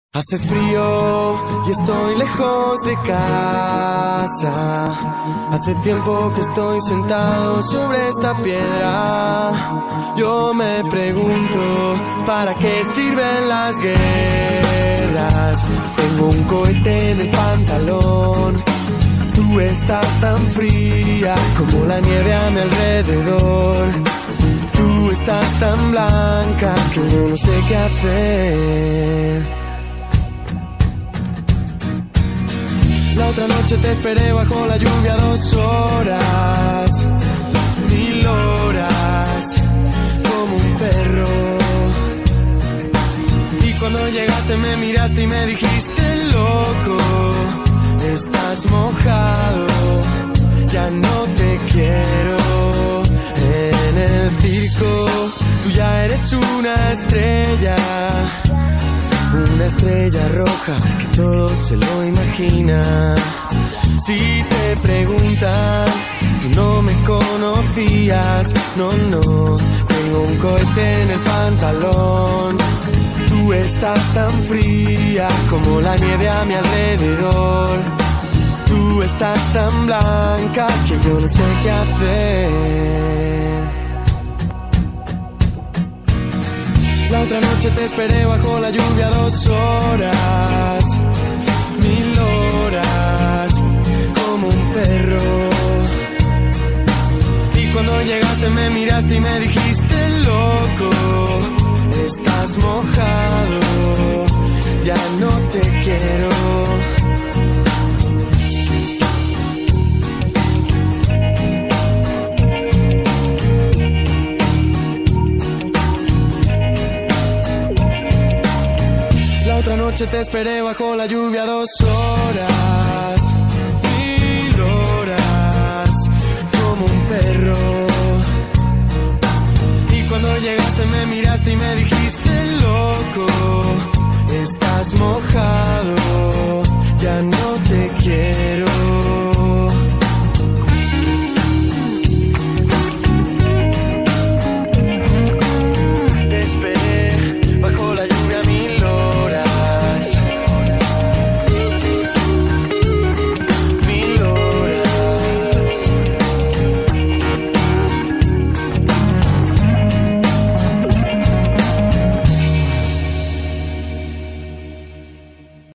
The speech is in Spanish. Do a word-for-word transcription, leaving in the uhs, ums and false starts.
Hace frío y estoy lejos de casa. Hace tiempo que estoy sentado sobre esta piedra. Yo me pregunto, ¿para qué sirven las guerras? Tengo un cohete en el pantalón. Tú estás tan fría como la nieve a mi alrededor. Tú estás tan blanca que yo no sé qué hacer. La otra noche te esperé bajo la lluvia dos horas, mil horas, como un perro. Y cuando llegaste me miraste y me dijiste, loco, estás mojado, ya no te quiero. En el circo tú ya eres una estrella, una estrella roja que todo se lo imagina. Si te preguntan, tú no me conocías. No, no, tengo un cohete en el pantalón. Tú estás tan fría como la nieve a mi alrededor. Tú estás tan blanca que yo no sé qué hacer. La otra noche te esperé bajo la lluvia dos horas, mil horas, como un perro. Y cuando llegaste me miraste y me dijiste, loco, estás mojado, ya no te quiero. Otra noche te esperé bajo la lluvia dos horas, mil horas, como un perro. Y cuando llegaste me miraste y me dijiste, loco, estás mojado, ya no te quiero.